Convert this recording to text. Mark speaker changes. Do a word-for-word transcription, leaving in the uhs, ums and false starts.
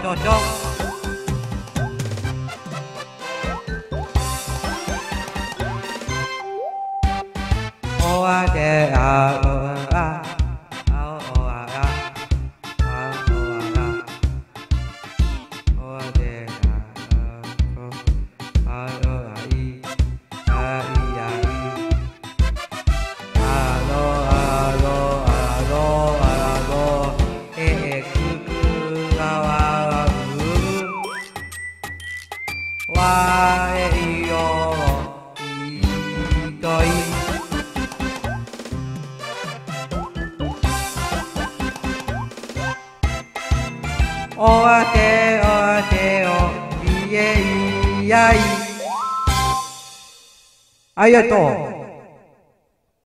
Speaker 1: ょちょおわけあおああおわああおわあおわけああおわいあいやいあろあろあろあろえくくがわうわえいよいといおわけおわけおいえいやいありがとう。